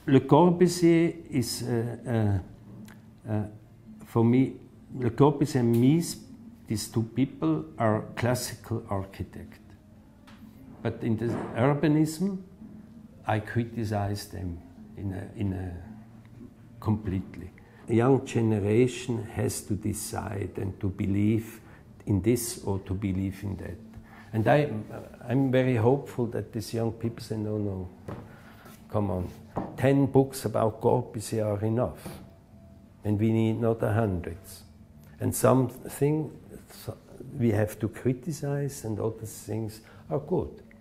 Le Corbusier is, for me, Le Corbusier and Mies, these two people are classical architects. But in the urbanism, I criticize them completely. A young generation has to decide and to believe in this or to believe in that. And I'm very hopeful that these young people say, no, no, come on. 10 books about Corbusier are enough. And we need not hundreds. And something we have to criticize and other things are good.